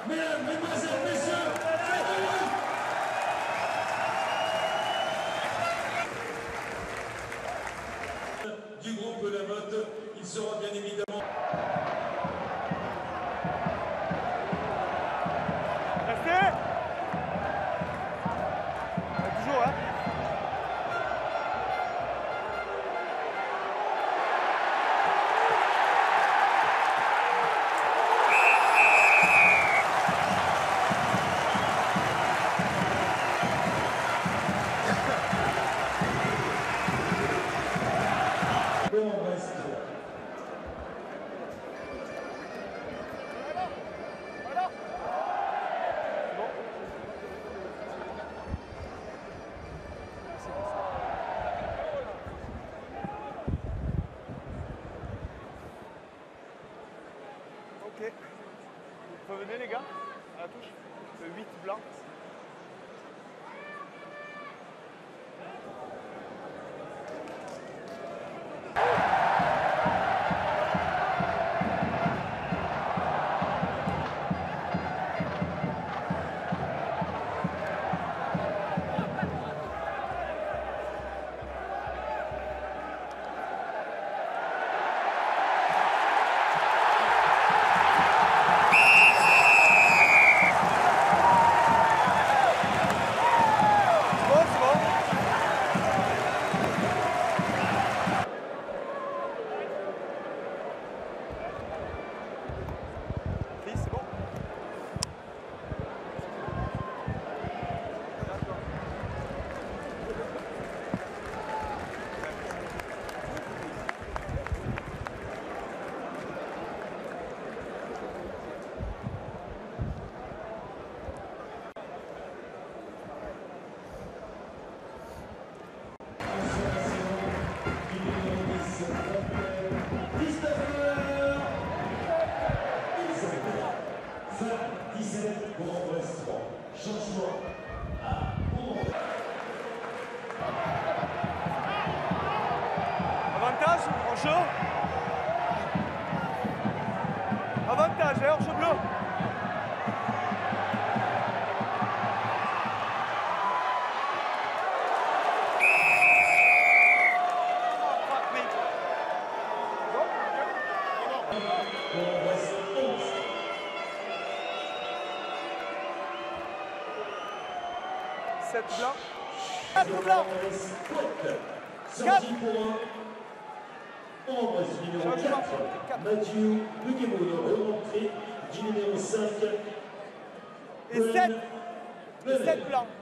Mesdames, mesdemoiselles, messieurs, du groupe La Motte, il sera bien évidemment... Restez. Toujours, hein. On reste. Ok. Vous revenez les gars à la touche. Le 8 blanc. C'est bon. 17 pour Brest 3. Changement à Bourg. Avantage, en chaud. Avantage, hein, en chaud bleu. Pour Brest 11. 7 blancs. 4 blancs. 4 pour 1. En Brest numéro 4. Mathieu Buguemouno, rentré du numéro 5. Et 7 blancs.